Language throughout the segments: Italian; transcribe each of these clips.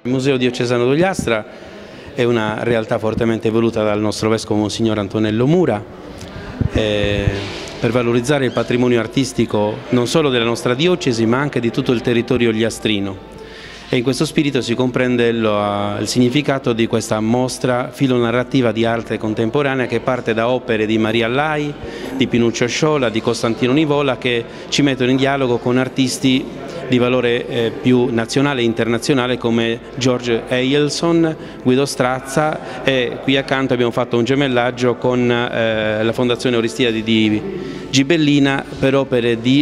Il Museo Diocesano d'Ogliastra è una realtà fortemente voluta dal nostro Vescovo Monsignor Antonello Mura per valorizzare il patrimonio artistico non solo della nostra diocesi ma anche di tutto il territorio ogliastrino. E in questo spirito si comprende il significato di questa mostra filonarrativa di arte contemporanea che parte da opere di Maria Lai, di Pinuccio Sciola, di Costantino Nivola, che ci mettono in dialogo con artisti di valore più nazionale e internazionale come George Eilson, Guido Strazza, e qui accanto abbiamo fatto un gemellaggio con la Fondazione Oristide di Gibellina per opere di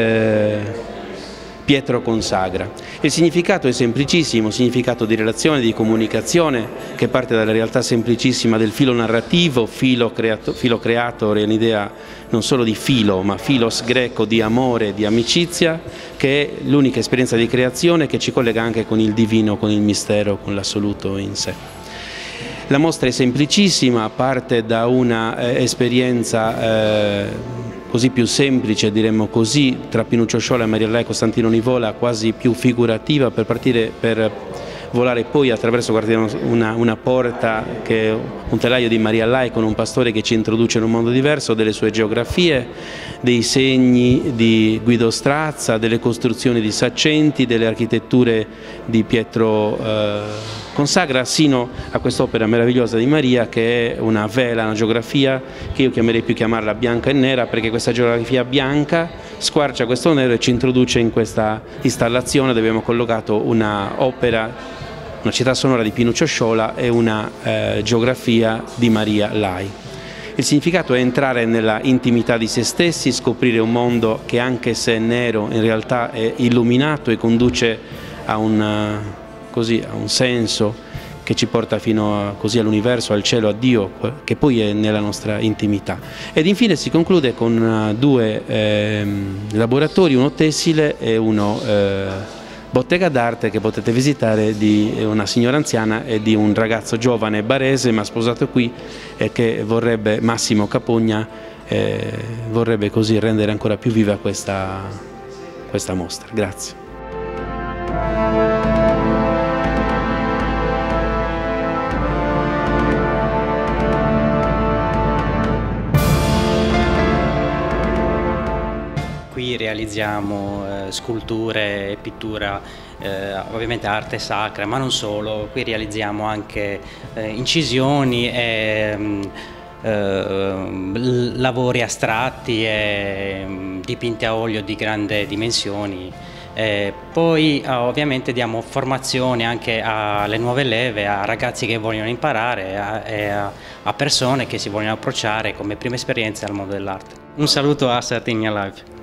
Pietro Consagra. Il significato è semplicissimo, significato di relazione, di comunicazione, che parte dalla realtà semplicissima del filo narrativo, filo creator è un'idea non solo di filo, ma filos greco, di amore, di amicizia, che è l'unica esperienza di creazione che ci collega anche con il divino, con il mistero, con l'assoluto in sé. La mostra è semplicissima, parte da una esperienza così più semplice, diremmo così, tra Pinuccio Sciola e Maria Lai e Costantino Nivola, quasi più figurativa, per volare poi attraverso una porta che è un telaio di Maria Lai con un pastore che ci introduce in un mondo diverso, delle sue geografie, dei segni di Guido Strazza, delle costruzioni di Saccenti, delle architetture di Pietro Consagra, sino a quest'opera meravigliosa di Maria che è una vela, una geografia che io chiamerei più chiamarla bianca e nera, perché questa geografia bianca squarcia questo nero e ci introduce in questa installazione dove abbiamo collocato un'opera, una città sonora di Pinuccio Sciola e una geografia di Maria Lai. Il significato è entrare nella intimità di se stessi, scoprire un mondo che anche se è nero in realtà è illuminato e conduce a un senso che ci porta fino all'universo, al cielo, a Dio, che poi è nella nostra intimità. Ed infine si conclude con due laboratori, uno tessile e uno bottega d'arte che potete visitare, di una signora anziana e di un ragazzo giovane barese ma sposato qui e che vorrebbe, Massimo Capogna, vorrebbe così rendere ancora più viva questa mostra. Grazie. Qui realizziamo sculture e pittura, ovviamente arte sacra, ma non solo. Qui realizziamo anche incisioni e lavori astratti e dipinti a olio di grandi dimensioni. Poi ovviamente diamo formazione anche alle nuove leve, a ragazzi che vogliono imparare e a persone che si vogliono approcciare come prima esperienza al mondo dell'arte. Un saluto a Sardinia Live.